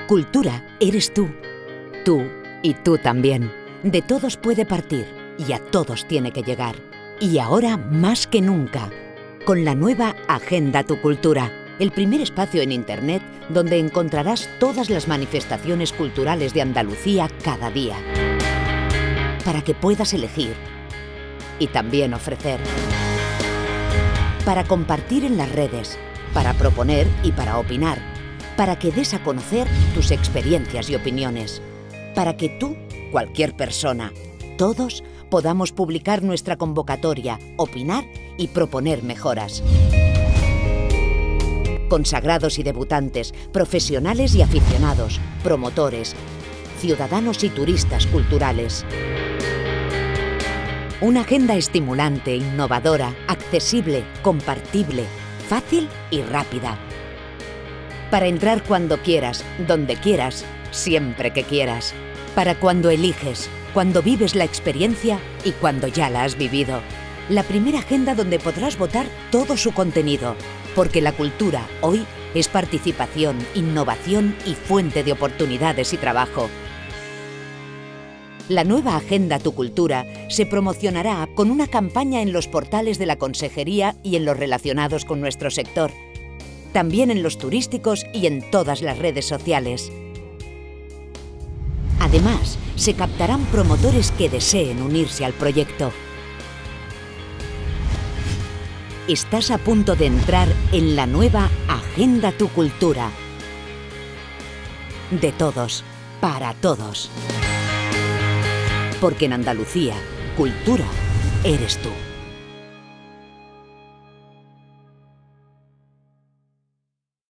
Cultura eres tú. Tú y tú también. De todos puede partir y a todos tiene que llegar. Y ahora más que nunca, con la nueva Agenda Tu Cultura, el primer espacio en Internet donde encontrarás todas las manifestaciones culturales de Andalucía cada día. Para que puedas elegir y también ofrecer. Para compartir en las redes, para proponer y para opinar. Para que des a conocer tus experiencias y opiniones. Para que tú, cualquier persona, todos podamos publicar nuestra convocatoria, opinar y proponer mejoras. Consagrados y debutantes, profesionales y aficionados, promotores, ciudadanos y turistas culturales. Una agenda estimulante, innovadora, accesible, compartible, fácil y rápida. Para entrar cuando quieras, donde quieras, siempre que quieras. Para cuando eliges, cuando vives la experiencia y cuando ya la has vivido. La primera agenda donde podrás votar todo su contenido. Porque la cultura hoy es participación, innovación y fuente de oportunidades y trabajo. La nueva Agenda Tu Cultura se promocionará con una campaña en los portales de la Consejería y en los relacionados con nuestro sector. También en los turísticos y en todas las redes sociales. Además, se captarán promotores que deseen unirse al proyecto. Estás a punto de entrar en la nueva Agenda Tu Cultura. De todos, para todos. Porque en Andalucía, cultura eres tú.